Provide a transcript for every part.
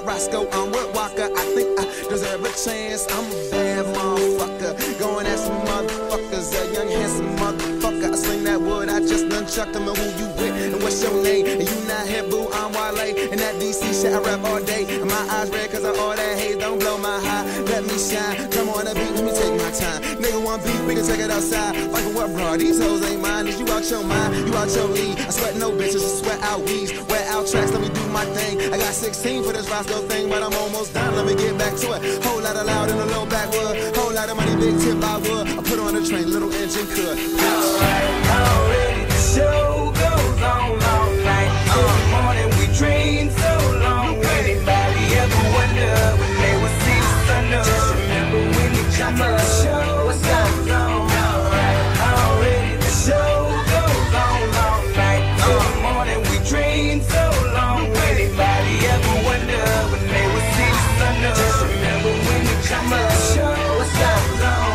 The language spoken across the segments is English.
Roscoe, I'm with Walker. I think I deserve a chance. I'm a bad motherfucker. Going at some motherfuckers, a young handsome motherfucker. I sling that wood, I just nunchuck them. And who you with? And what's your name? And you not here, boo, I'm Wale. And that DC shit I rap all day. And my eyes red cause of all that hate. Don't blow my high, let me shine. Drum on the beat, let me take my time. Nigga want beef, we can take it outside. Fucking what, bro? These hoes ain't mine. Is you out your mind? You out your league. I sweat no bitches, I sweat out weeds. Wear out tracks, let me do my thing. I got 16 for this Roscoe thing, but I'm almost done. Let me get back to it. Whole lot of loud in a low backwood. Whole lot of money, big tip I would. I put on the train, little engine could. Alright, already the show goes on all night. Till the morning we dream so long. Anybody ever wonder when they would see the sun up? Just remember when you come up. The show goes on. Alright, already the show goes on all night. Till the morning we dream so long. Anybody ever wonder when they would see the sun up? Just remember when you come up. The show goes on.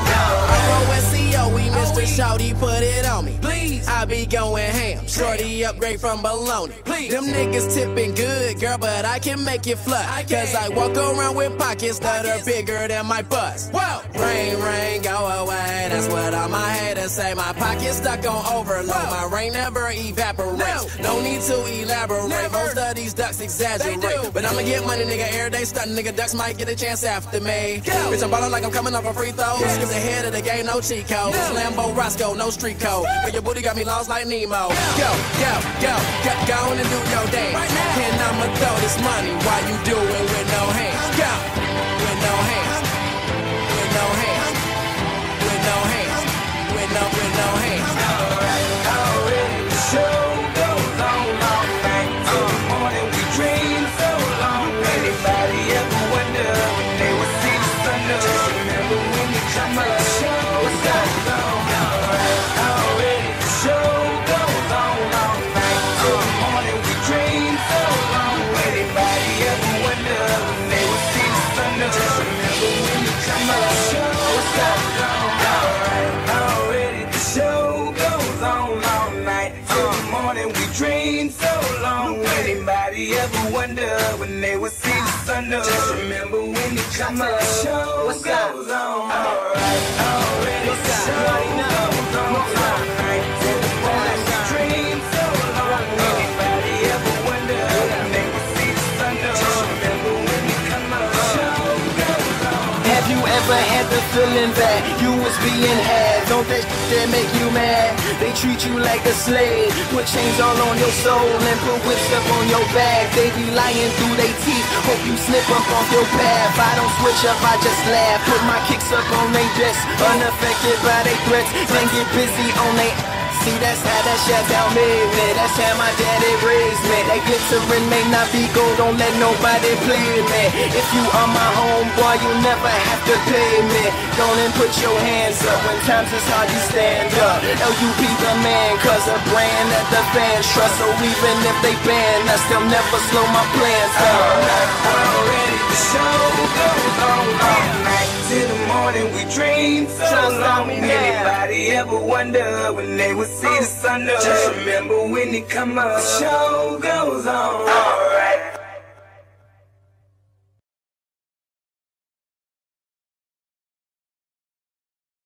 SEO, we Mr. Shorty, put it on me. Please, I be going ham. Shorty upgrade from bologna. Please, them niggas tipping good, girl, but I can make it flush. Cause I walk around with pockets that are bigger than my bust. Whoa! Rain, rain, go away. That's what all my haters say. My pocket's stuck on overload. My rain never evaporates. No need to elaborate. Most of these ducks exaggerate. But I'ma get money, nigga, every day. Stunting nigga ducks might get a chance after me. Bitch, I'm ballin' like I'm coming off a free throw. Skip the head of the game, no cheat code. Lambo Roscoe, no street code. But your booty got me lost like Nemo. Go, go, go, go on and do your dance. And I'ma throw this money while you do it with no hands. Go, with no hands, with no hands, with no hands, with no hands. Alright, already the show goes on all night. Till the morning we dream so long. Anybody ever wonder when they would see the sun up? Just remember when you come up. The show goes on. Alright, already the show goes on all night. Till the morning we dream so long. Anybody ever wonder when they would see the sun up? Just remember when you come up. The show goes on. Alright, already the show goes on all night. Till the morning we dream so long. Anybody ever wonder when they would see the sun up? Just remember when you come up. The show goes on. Alright, already the show goes on all night. Till the morning we dream so long. Anybody ever wonder when they would see the sun up? Just remember when you come up. The show goes on. Have you ever had the feeling that you was being had? Don't that shit make you mad? They treat you like a slave, put chains all on your soul and put whips up on your back. They be lying through their teeth, hope you slip up off your path. I don't switch up, I just laugh, put my kicks up on they desk, unaffected by they threats, then get busy on they. See, that's how that shut down made me. That's how my daddy raised me. That glittering may not be gold, don't let nobody play me. If you are my homeboy, you never have to pay me. Go and put your hands up when times is hard, you stand up. LUP the man, cause a brand that the fans trust. So even if they ban us, they'll never slow my plans up. Already the show goes on all night. Till the morning we dream so long. Anybody ever wonder when they would see the sun up? Just remember when you come up. The show goes on.